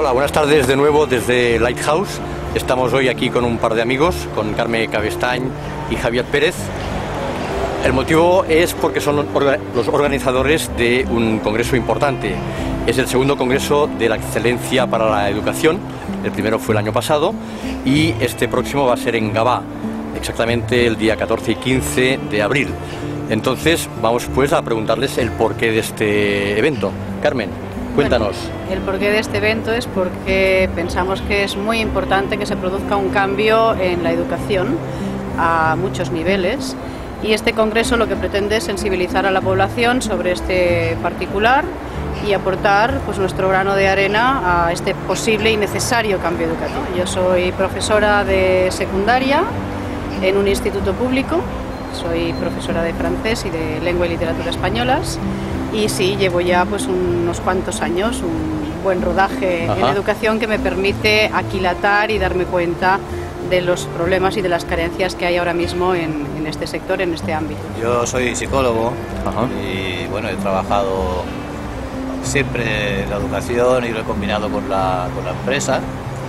Hola, buenas tardes de nuevo desde Lighthouse. Estamos hoy aquí con un par de amigos, con Carme Cabestany y Javier Pérez. El motivo es porque son los organizadores de un congreso importante. Es el segundo congreso de la excelencia para la educación. El primero fue el año pasado y este próximo va a ser en Gavà, exactamente el día 14 y 15 de abril. Entonces vamos pues a preguntarles el porqué de este evento. Carmen, cuéntanos. Bueno, el porqué de este evento es porque pensamos que es muy importante que se produzca un cambio en la educación a muchos niveles, y este congreso lo que pretende es sensibilizar a la población sobre este particular y aportar pues nuestro grano de arena a este posible y necesario cambio educativo. Yo soy profesora de secundaria en un instituto público, soy profesora de francés y de lengua y literatura españolas, y sí, llevo ya pues unos cuantos años, un buen rodaje en educación que me permite aquilatar y darme cuenta de los problemas y de las carencias que hay ahora mismo en este sector, en este ámbito. Yo soy psicólogo y bueno, he trabajado siempre en la educación y lo he combinado con la empresa,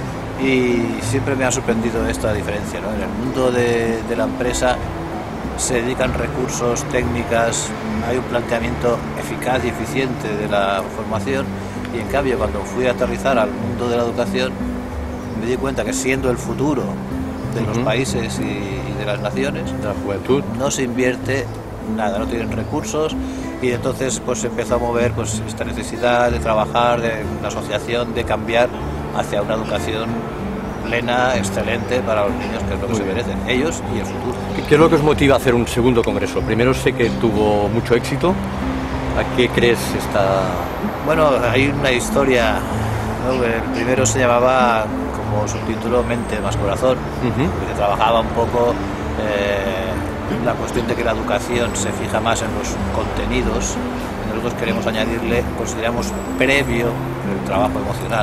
y siempre me ha sorprendido esta diferencia, ¿no? En el mundo de la empresa se dedican recursos, técnicas, hay un planteamiento eficaz y eficiente de la formación, y en cambio cuando fui a aterrizar al mundo de la educación me di cuenta que siendo el futuro de los países y de las naciones, de la juventud, no se invierte nada, no tienen recursos, y entonces pues se empezó a mover pues esta necesidad de trabajar, de la asociación, de cambiar hacia una educación plena, excelente para los niños, que es lo que se merecen, ellos y el futuro. ¿Qué es lo que os motiva a hacer un segundo congreso? Primero sé que tuvo mucho éxito. ¿A qué crees esta...? Bueno, hay una historia, ¿no? El primero se llamaba como subtítulo Mente más Corazón, porque trabajaba un poco la cuestión de que la educación se fija más en los contenidos. Nosotros queremos añadirle, consideramos previo el trabajo emocional.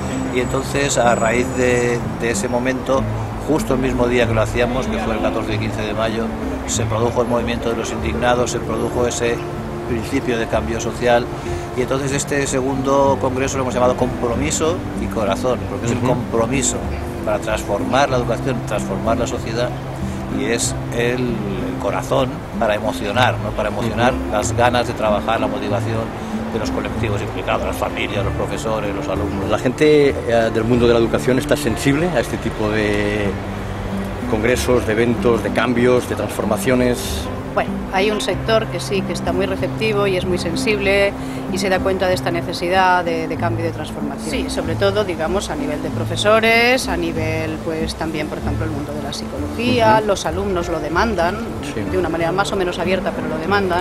Y entonces, a raíz de ese momento, justo el mismo día que lo hacíamos, que fue el 14 y 15 de mayo, se produjo el movimiento de los indignados, se produjo ese principio de cambio social, y entonces este segundo congreso lo hemos llamado Compromiso y Corazón, porque es el compromiso para transformar la educación, transformar la sociedad, y es el corazón para emocionar, ¿no? Para emocionar las ganas de trabajar, la motivación de los colectivos implicados, las familias, los profesores, los alumnos. ¿La gente del mundo de la educación está sensible a este tipo de congresos, de eventos, de cambios, de transformaciones? Bueno, hay un sector que sí, que está muy receptivo y es muy sensible y se da cuenta de esta necesidad de cambio y de transformación. Sí, sobre todo, digamos, a nivel de profesores, a nivel, pues también, por ejemplo, el mundo de la psicología, los alumnos lo demandan, de una manera más o menos abierta, pero lo demandan.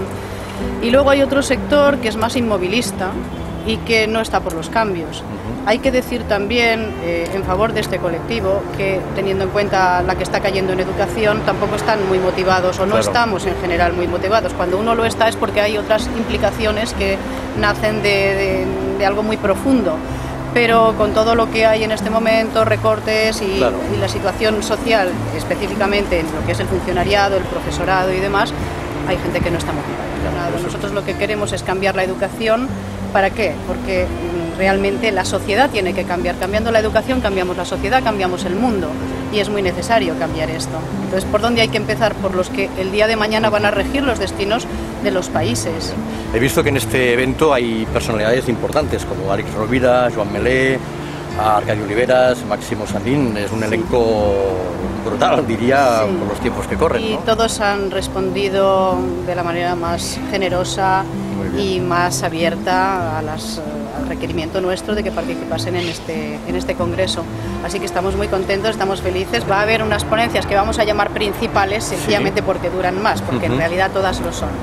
Y luego hay otro sector que es más inmovilista y que no está por los cambios. Hay que decir también, en favor de este colectivo, que teniendo en cuenta la que está cayendo en educación, tampoco están muy motivados, o no estamos en general muy motivados. Cuando uno lo está es porque hay otras implicaciones que nacen de algo muy profundo. Pero con todo lo que hay en este momento, recortes y la situación social, específicamente en lo que es el funcionariado, el profesorado y demás, hay gente que no está motivada. Nosotros lo que queremos es cambiar la educación. ¿Para qué? Porque realmente la sociedad tiene que cambiar. Cambiando la educación cambiamos la sociedad, cambiamos el mundo, y es muy necesario cambiar esto. Entonces, ¿por dónde hay que empezar? Por los que el día de mañana van a regir los destinos de los países. He visto que en este evento hay personalidades importantes como Alex Rovira, Joan Melé, Arcadio Oliveras, Máximo Sandín. Es un elenco brutal, diría, por los tiempos que corren, y ¿no? Todos han respondido de la manera más generosa y más abierta al requerimiento nuestro de que participasen en este congreso. Así que estamos muy contentos, estamos felices. Va a haber unas ponencias que vamos a llamar principales, sencillamente porque duran más, porque en realidad todas lo son.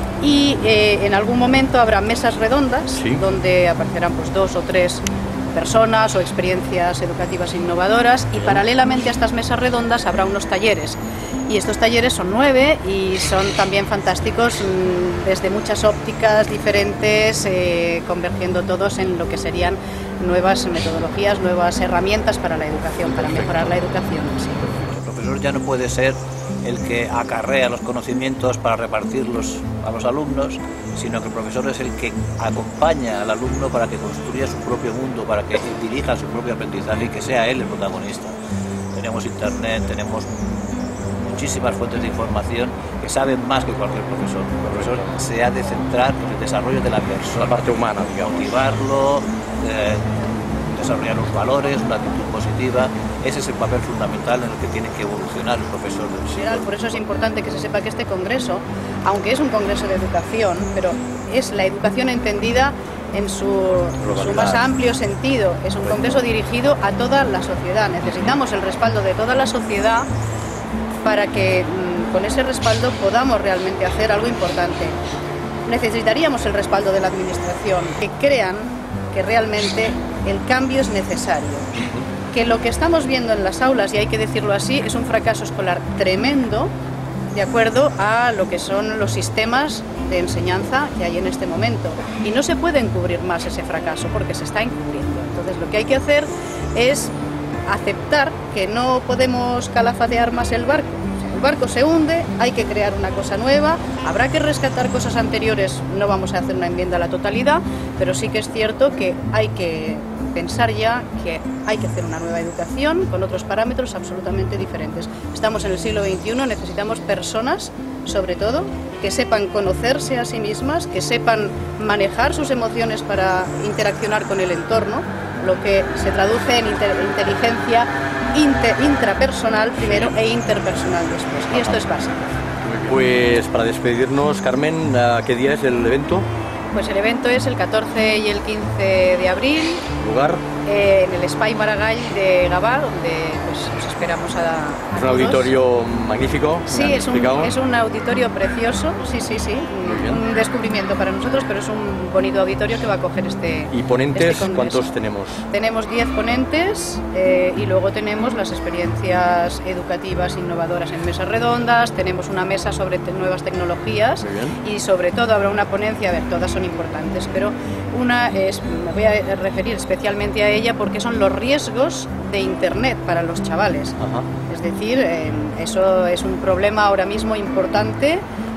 Y en algún momento habrá mesas redondas donde aparecerán pues 2 o 3 personas o experiencias educativas innovadoras, y paralelamente a estas mesas redondas habrá unos talleres, y estos talleres son 9 y son también fantásticos desde muchas ópticas diferentes, convergiendo todos en lo que serían nuevas metodologías, nuevas herramientas para la educación, para mejorar la educación. El profesor ya no puede ser el que acarrea los conocimientos para repartirlos a los alumnos, sino que el profesor es el que acompaña al alumno para que construya su propio mundo, para que dirija su propio aprendizaje y que sea él el protagonista. Tenemos internet, tenemos muchísimas fuentes de información que saben más que cualquier profesor. El profesor se ha de centrar en el desarrollo de la persona, la parte humana, digamos. Motivarlo, desarrollar los valores, una actitud positiva. Ese es el papel fundamental en el que tiene que evolucionar el profesor del siglo. Por eso es importante que se sepa que este congreso, aunque es un congreso de educación, pero es la educación entendida en su más amplio sentido. Es un congreso dirigido a toda la sociedad. Necesitamos el respaldo de toda la sociedad para que con ese respaldo podamos realmente hacer algo importante. Necesitaríamos el respaldo de la administración, que crean que realmente el cambio es necesario, que lo que estamos viendo en las aulas, y hay que decirlo así, es un fracaso escolar tremendo de acuerdo a lo que son los sistemas de enseñanza que hay en este momento, y no se puede encubrir más ese fracaso porque se está encubriendo. Entonces lo que hay que hacer es aceptar que no podemos calafatear más el barco. El barco se hunde, hay que crear una cosa nueva, habrá que rescatar cosas anteriores, no vamos a hacer una enmienda a la totalidad, pero sí que es cierto que hay que pensar ya que hay que hacer una nueva educación con otros parámetros absolutamente diferentes. Estamos en el siglo XXI, necesitamos personas, sobre todo, que sepan conocerse a sí mismas, que sepan manejar sus emociones para interaccionar con el entorno, lo que se traduce en inteligencia intrapersonal primero e interpersonal después. Y esto es básico. Pues para despedirnos, Carmen, ¿qué día es el evento? Pues el evento es el 14 y el 15 de abril. ¿Lugar? En el Espai Maragall de Gavà, donde pues, os esperamos a ¿Es un auditorio magnífico? Sí, es un auditorio precioso, sí. Un descubrimiento para nosotros, pero es un bonito auditorio que va a acoger este ¿Y ponentes este cuántos tenemos? Tenemos 10 ponentes y luego tenemos las experiencias educativas innovadoras en mesas redondas, tenemos una mesa sobre nuevas tecnologías y sobre todo habrá una ponencia, a ver, todas son importantes, pero una es, me voy a referir especialmente a ella porque son los riesgos de Internet para los chavales. Ajá. Es decir, eso es un problema ahora mismo importante.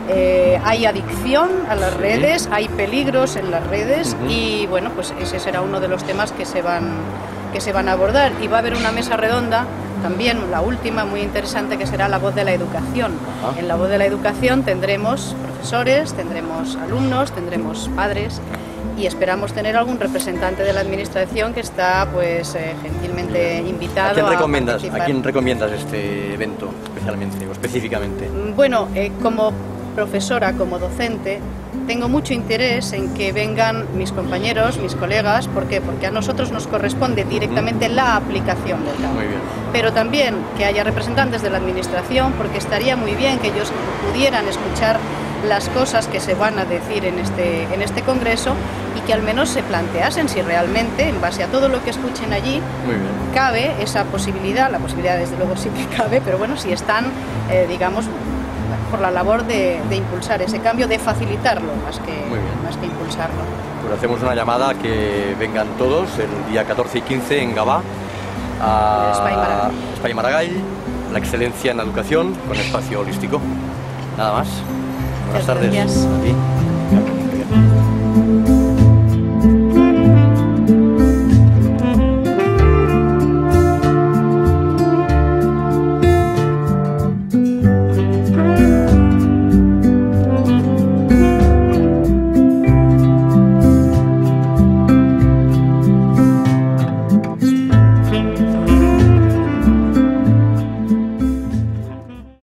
Hay adicción a las redes, hay peligros en las redes y bueno, pues ese será uno de los temas que se van a abordar, y va a haber una mesa redonda también, la última, muy interesante, que será la voz de la educación. Ajá. En la voz de la educación tendremos profesores, tendremos alumnos, tendremos padres y esperamos tener algún representante de la administración que está pues gentilmente invitado a participar. ¿A quién recomiendas este evento especialmente o específicamente? Bueno, como profesora, como docente, tengo mucho interés en que vengan mis compañeros, mis colegas. ¿Por qué? Porque a nosotros nos corresponde directamente la aplicación del cambio. Muy bien. Pero también que haya representantes de la administración, porque estaría muy bien que ellos pudieran escuchar las cosas que se van a decir en este congreso y que al menos se planteasen si realmente, en base a todo lo que escuchen allí, cabe esa posibilidad. La posibilidad desde luego sí que cabe, pero bueno, si están, digamos, por la labor de impulsar ese cambio, de facilitarlo más que impulsarlo. Pues hacemos una llamada a que vengan todos el día 14 y 15 en Gavà a Espai Maragall, la excelencia en la educación con espacio holístico. Nada más. Buenas tardes. Gracias. A ti.